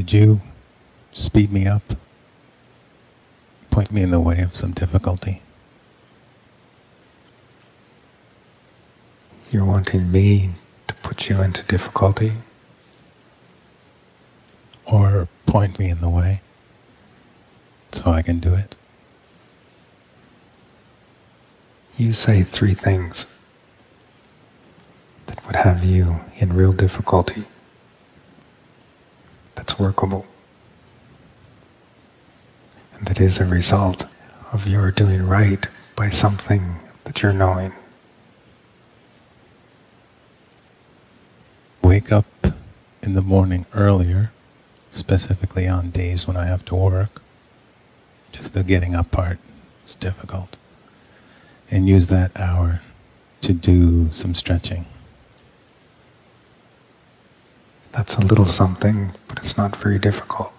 Could you speed me up? Point me in the way of some difficulty? You're wanting me to put you into difficulty? Or point me in the way so I can do it? You say three things that would have you in real difficulty that's workable, and that is a result of your doing right by something that you're knowing. Wake up in the morning earlier, specifically on days when I have to work. Just the getting up part is difficult. And use that hour to do some stretching. That's a little something, but it's not very difficult.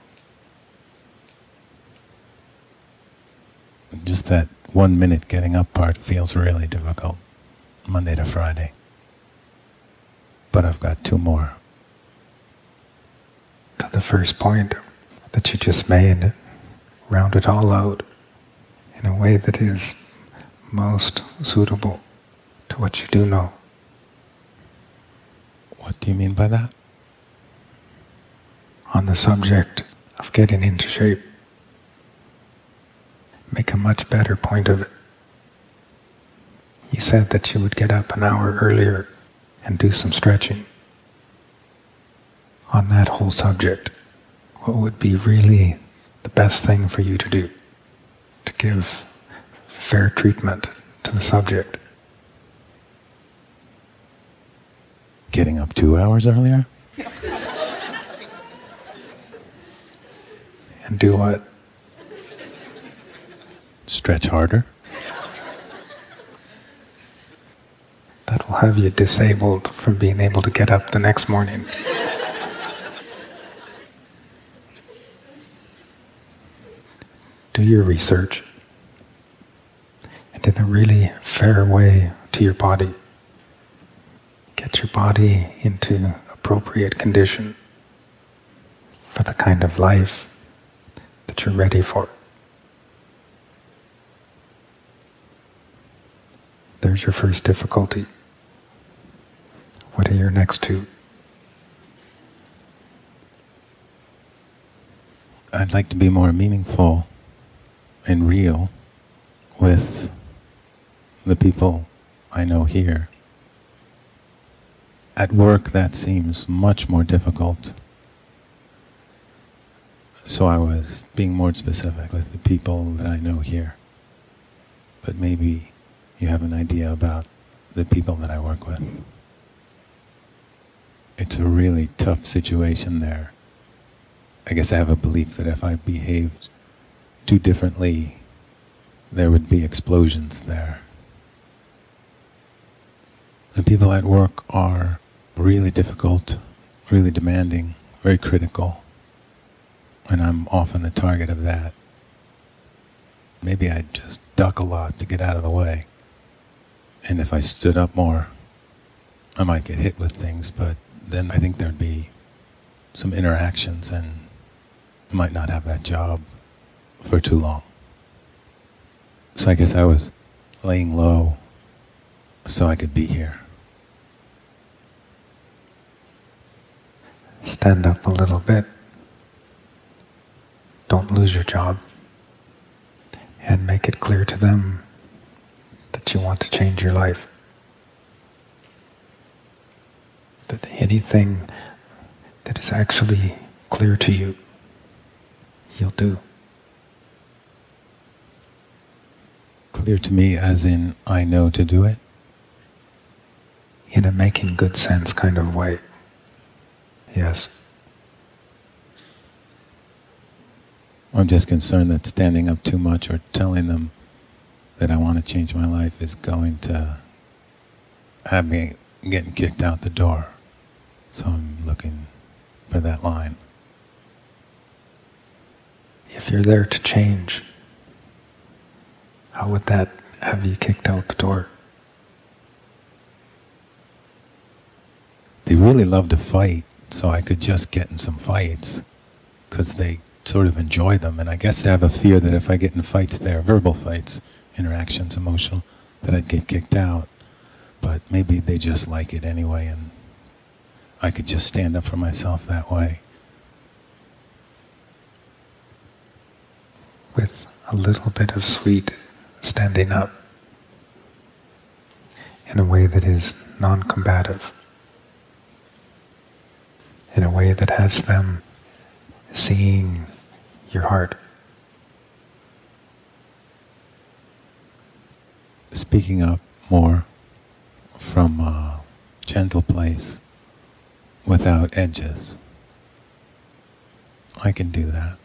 Just that 1 minute getting up part feels really difficult, Monday to Friday. But I've got 2 more. To the first point that you just made, round it all out in a way that is most suitable to what you do know. What do you mean by that? On the subject of getting into shape, make a much better point of it. You said that you would get up an hour earlier and do some stretching. On that whole subject, what would be really the best thing for you to do to give fair treatment to the subject? Getting up 2 hours earlier? And do what? Stretch harder? That will have you disabled from being able to get up the next morning. Do your research, and in a really fair way to your body. Get your body into appropriate condition for the kind of life that you're ready for. There's your first difficulty. What are your next 2? I'd like to be more meaningful and real with the people I know here. At work, that seems much more difficult. So I was being more specific with the people that I know here. But maybe you have an idea about the people that I work with. It's a really tough situation there. I guess I have a belief that if I behaved too differently, there would be explosions there. The people at work are really difficult, really demanding, very critical, and I'm often the target of that. Maybe I'd just duck a lot to get out of the way. And if I stood up more, I might get hit with things, but then I think there'd be some interactions and I might not have that job for too long. So I guess I was laying low so I could be here. Stand up a little bit. Don't lose your job. And make it clear to them that you want to change your life. That anything that is actually clear to you, you'll do. Clear to me as in I know to do it? In a making good sense kind of way. Yes. I'm just concerned that standing up too much or telling them that I want to change my life is going to have me getting kicked out the door. So I'm looking for that line. If you're there to change, how would that have you kicked out the door? They really love to fight, so I could just get in some fights. because they sort of enjoy them, and I guess they have a fear that if I get in fights there, verbal fights, interactions, emotional, that I'd get kicked out. But maybe they just like it anyway, and I could just stand up for myself that way. With a little bit of sweet standing up in a way that is non-combative, in a way that has them seeing your heart. Speaking up more from a gentle place without edges. I can do that.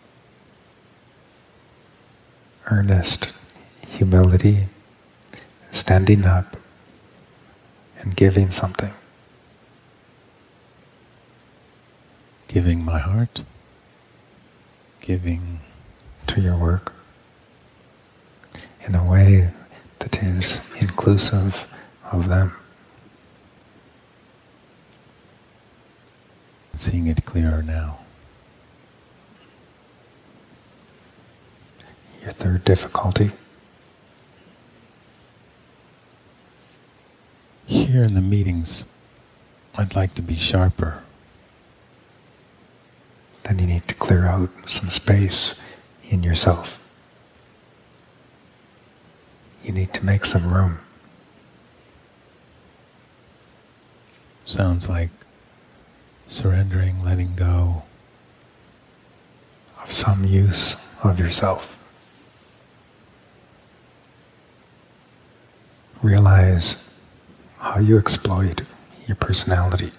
Earnest humility, standing up and giving something. Giving my heart, giving to your work in a way that is inclusive of them. Seeing it clearer now. Your third difficulty. Here in the meetings, I'd like to be sharper. Then you need to clear out some space in yourself. You need to make some room. Sounds like surrendering, letting go of some use of yourself. Realize how you exploit your personality,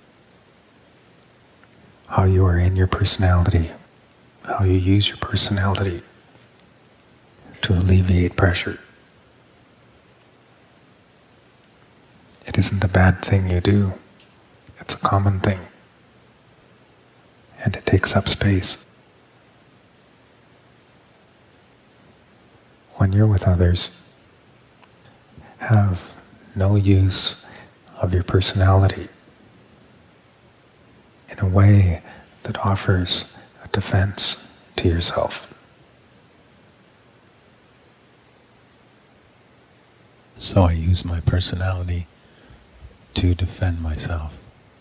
how you are in your personality, how you use your personality to alleviate pressure. It isn't a bad thing you do, it's a common thing, and it takes up space. When you're with others, have no use of your personality in a way that offers a defense to yourself. So I use my personality to defend myself.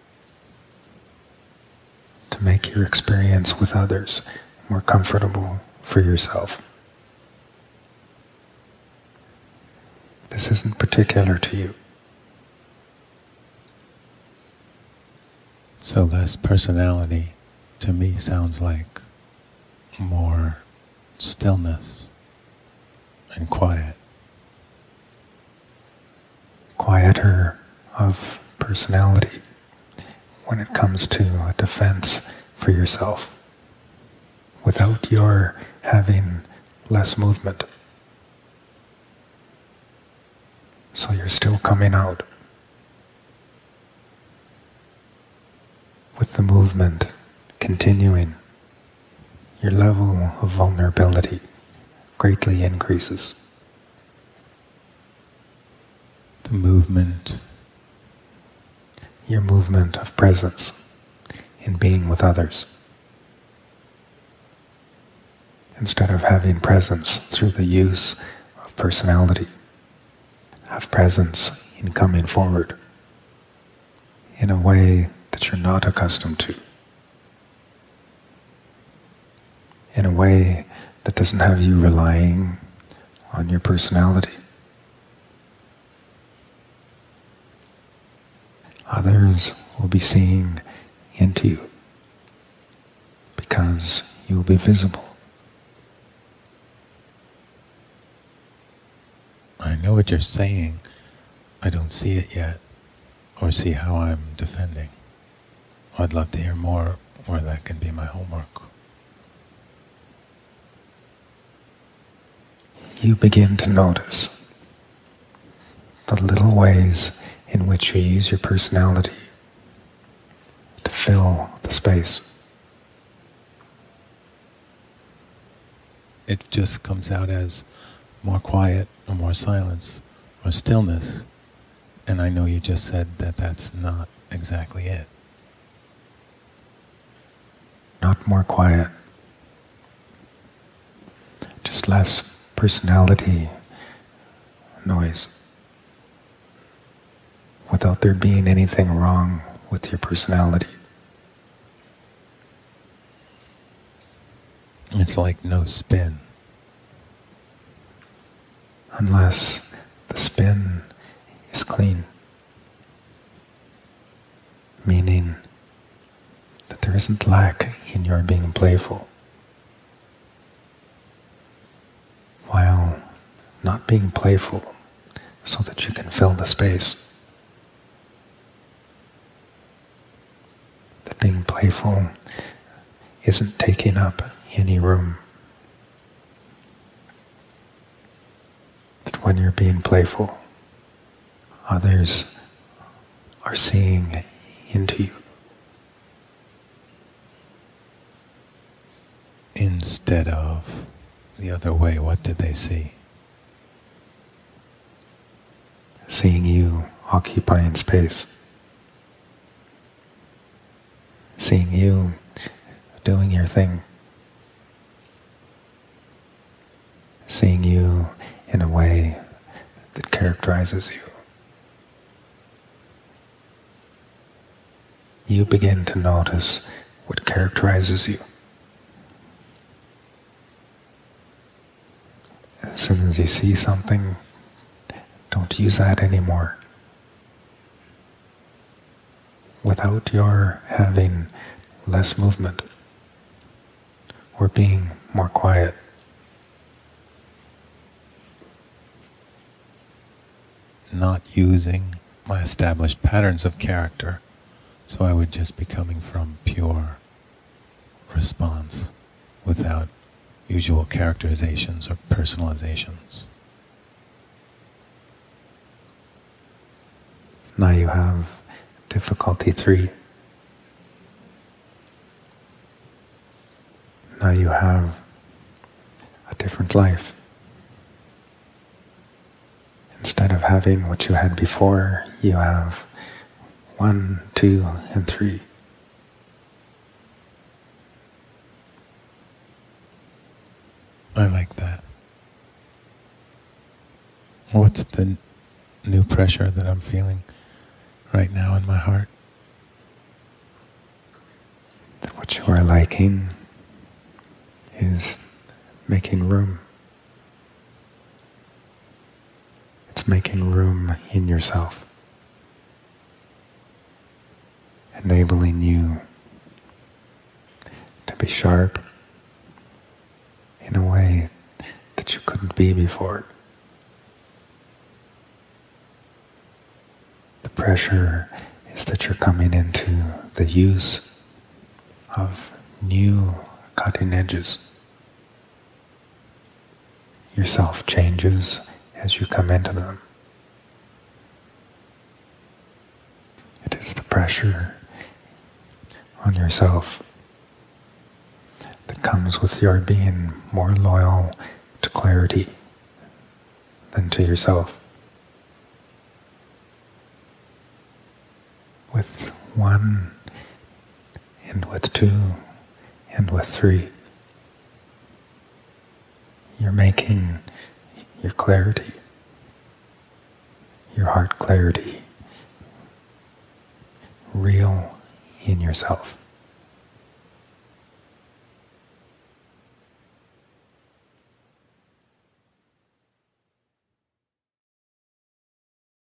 To make your experience with others more comfortable for yourself. This isn't particular to you. So less personality to me sounds like more stillness and quiet. Quieter of personality when it comes to a defense for yourself, without your having less movement. So you're still coming out with the movement continuing. Your level of vulnerability greatly increases. The movement. Your movement of presence in being with others. Instead of having presence through the use of personality, have presence in coming forward in a way that you're not accustomed to, in a way that doesn't have you relying on your personality. Others will be seeing into you because you will be visible. I know what you're saying. I don't see it yet, or see how I'm defending. I'd love to hear more, or that can be my homework. You begin to notice the little ways in which you use your personality to fill the space. It just comes out as more quiet, or more silence, or stillness. And I know you just said that that's not exactly it. not more quiet. Just less personality noise. Without there being anything wrong with your personality. It's like no spin. Unless the spin is clean. Meaning that there isn't lack in your being playful. While not being playful so that you can fill the space. That being playful isn't taking up any room. That when you're being playful, others are seeing into you. Instead of the other way, what did they see? Seeing you occupying space. Seeing you doing your thing. Seeing you in a way that characterizes you. You begin to notice what characterizes you. As soon as you see something, don't use that anymore. Without your having less movement or being more quiet. Not using my established patterns of character, so I would just be coming from pure response without usual characterizations or personalizations. Now you have difficulty 3. Now you have a different life. Instead of having what you had before, you have 1, 2, and 3. I like that. What's the new pressure that I'm feeling right now in my heart? What you are liking is making room. It's making room in yourself. Enabling you to be sharp in a way that you couldn't be before. The pressure is that you're coming into the use of new cutting edges. Yourself changes as you come into them. It is the pressure on yourself that comes with your being more loyal to clarity than to yourself. With 1 and with 2 and with 3, you're making your clarity, your heart clarity, real in yourself.